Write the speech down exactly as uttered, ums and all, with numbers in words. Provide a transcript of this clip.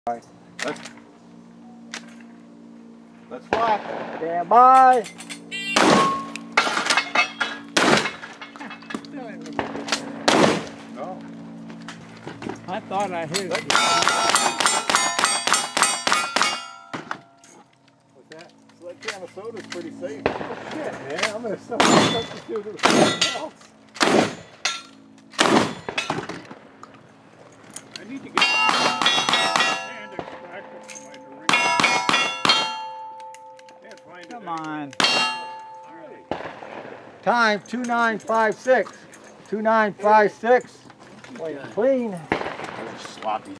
Let's, let's fly. Stand by. No. I thought I hit it. What's that? Sledgehammer soda's pretty safe. Shit, man. I'm going to substitute it with something else. I need to get hand extractor from my drink. Can't find it. Come on. Really? Time two nine five six. two nine five six. Play it clean. Sloppy.